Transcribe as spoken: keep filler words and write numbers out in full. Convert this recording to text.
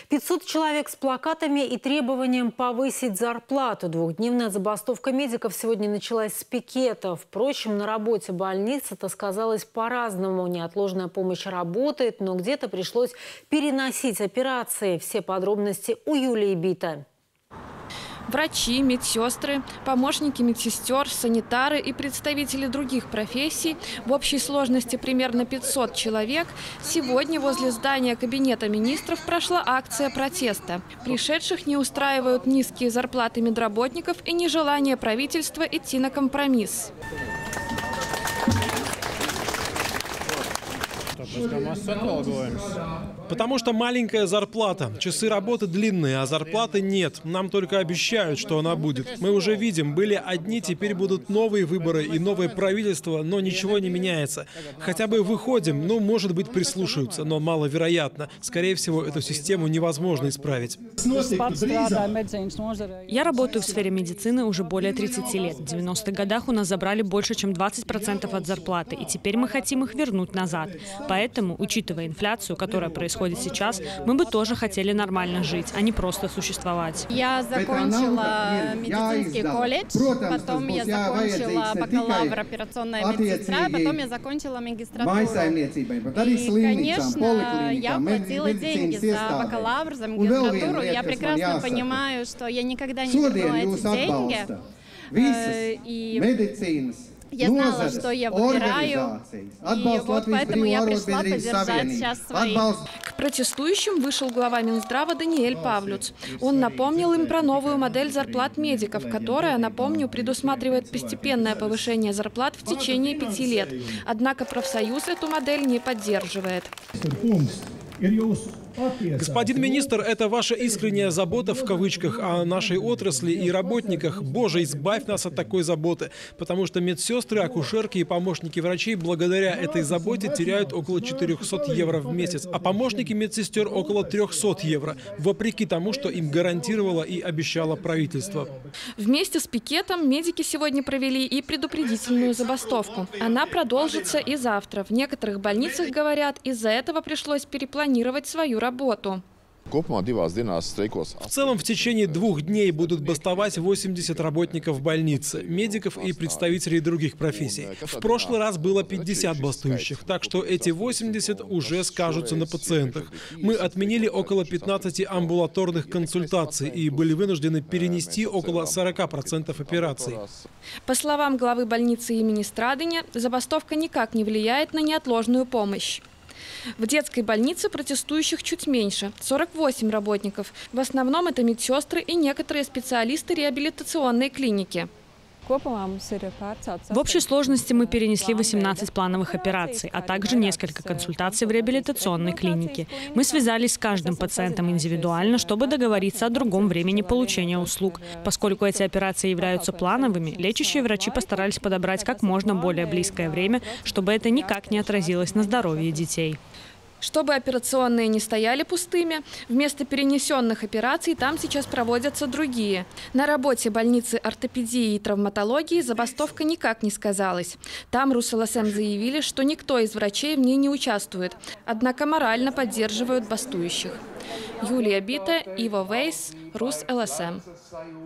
пятьсот человек с плакатами и требованием повысить зарплату. Двухдневная забастовка медиков сегодня началась с пикета. Впрочем, на работе больниц это сказалось по-разному. Неотложная помощь работает, но где-то пришлось переносить операции. Все подробности у Юлии Бита. Врачи, медсестры, помощники медсестер, санитары и представители других профессий, в общей сложности примерно пятьсот человек, сегодня возле здания Кабинета министров прошла акция протеста. Пришедших не устраивают низкие зарплаты медработников и нежелание правительства идти на компромисс. Потому что маленькая зарплата, часы работы длинные, а зарплаты нет. Нам только обещают, что она будет. Мы уже видим, были одни, теперь будут новые выборы и новое правительство, но ничего не меняется. Хотя бы выходим, ну, может быть, прислушаются, но маловероятно. Скорее всего, эту систему невозможно исправить. Я работаю в сфере медицины уже более тридцати лет. В девяностых годах у нас забрали больше, чем двадцать процентов от зарплаты, и теперь мы хотим их вернуть назад. Поэтому, учитывая инфляцию, которая происходит сейчас, мы бы тоже хотели нормально жить, а не просто существовать. Я закончила медицинский колледж, потом я закончила бакалавр операционная медсестра, потом я закончила магистратуру. И, конечно, я платила деньги за бакалавр, за магистратуру. Я прекрасно понимаю, что я никогда не верну эти деньги. И я знала, что я выбираю, и вот поэтому я пришла поддержать сейчас своих. К протестующим вышел глава Минздрава Даниэль Павлюц. Он напомнил им про новую модель зарплат медиков, которая, напомню, предусматривает постепенное повышение зарплат в течение пяти лет. Однако профсоюз эту модель не поддерживает. Господин министр, это ваша искренняя забота в кавычках о нашей отрасли и работниках. Боже, избавь нас от такой заботы, потому что медсестры, акушерки и помощники врачей благодаря этой заботе теряют около четырёхсот евро в месяц, а помощники медсестер около трёхсот евро, вопреки тому, что им гарантировало и обещало правительство. Вместе с пикетом медики сегодня провели и предупредительную забастовку. Она продолжится и завтра. В некоторых больницах, говорят, из-за этого пришлось перепланировать свою работу. работу. В целом, в течение двух дней будут бастовать восемьдесят работников больницы, медиков и представителей других профессий. В прошлый раз было пятьдесят бастующих, так что эти восемьдесят уже скажутся на пациентах. Мы отменили около пятнадцати амбулаторных консультаций и были вынуждены перенести около сорока процентов операций. По словам главы больницы имени Страдыня, забастовка никак не влияет на неотложную помощь. В детской больнице протестующих чуть меньше – сорок восемь работников. В основном это медсестры и некоторые специалисты реабилитационной клиники. В общей сложности мы перенесли восемнадцать плановых операций, а также несколько консультаций в реабилитационной клинике. Мы связались с каждым пациентом индивидуально, чтобы договориться о другом времени получения услуг. Поскольку эти операции являются плановыми, лечащие врачи постарались подобрать как можно более близкое время, чтобы это никак не отразилось на здоровье детей. Чтобы операционные не стояли пустыми, вместо перенесенных операций там сейчас проводятся другие. На работе больницы ортопедии и травматологии забастовка никак не сказалась. Там РусЛСМ заявили, что никто из врачей в ней не участвует, однако морально поддерживают бастующих. Юлия Бита, Иво Вейс, РусЛСМ.